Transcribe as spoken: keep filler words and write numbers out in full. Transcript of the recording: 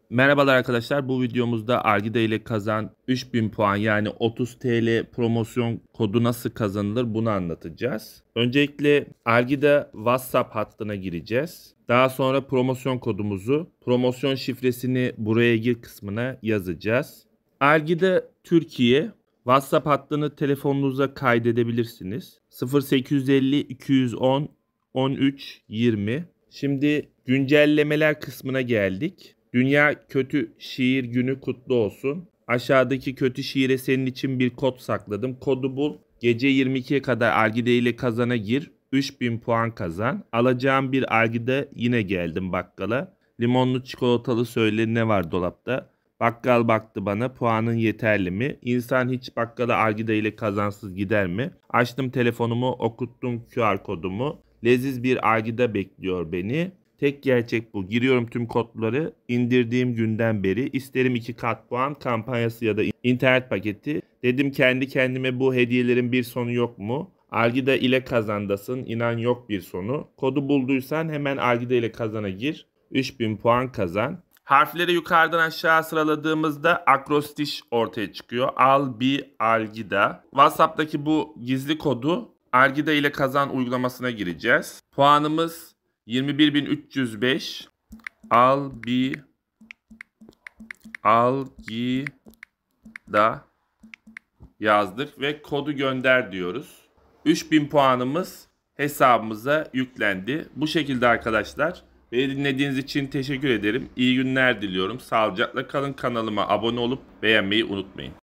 Merhabalar arkadaşlar. Bu videomuzda Algida ile kazan üç bin puan yani otuz T L promosyon kodu nasıl kazanılır bunu anlatacağız. Öncelikle Algida WhatsApp hattına gireceğiz. Daha sonra promosyon kodumuzu, promosyon şifresini buraya gir kısmına yazacağız. Algida Türkiye WhatsApp hattını telefonunuza kaydedebilirsiniz. sıfır sekiz elli iki yüz on on üç yirmi. Şimdi güncellemeler kısmına geldik. Dünya Kötü Şiir Günü kutlu olsun. Aşağıdaki kötü şiire senin için bir kod sakladım. Kodu bul. Gece yirmi ikiye kadar Algida ile kazana gir. üç bin puan kazan. Alacağım bir Algida yine geldim bakkala. Limonlu çikolatalı söyle ne var dolapta. Bakkal baktı bana, puanın yeterli mi? İnsan hiç bakkala Algida ile kazansız gider mi? Açtım telefonumu, okuttum Q R kodumu. Leziz bir Algida bekliyor beni. Tek gerçek bu. Giriyorum tüm kodları. İndirdiğim günden beri isterim iki kat puan kampanyası ya da internet paketi. Dedim kendi kendime, bu hediyelerin bir sonu yok mu? Algida ile kazandasın. İnan yok bir sonu. Kodu bulduysan hemen Algida ile kazana gir. üç bin puan kazan. Harfleri yukarıdan aşağı sıraladığımızda akrostiş ortaya çıkıyor. Al bir Algida. WhatsApp'taki bu gizli kodu Algida ile kazan uygulamasına gireceğiz. Puanımız yirmi bir bin üç yüz beş. Al bir Algida yazdık ve kodu gönder diyoruz. üç bin puanımız hesabımıza yüklendi. Bu şekilde arkadaşlar. Beni dinlediğiniz için teşekkür ederim. İyi günler diliyorum. Sağlıcakla kalın. Kanalıma abone olup beğenmeyi unutmayın.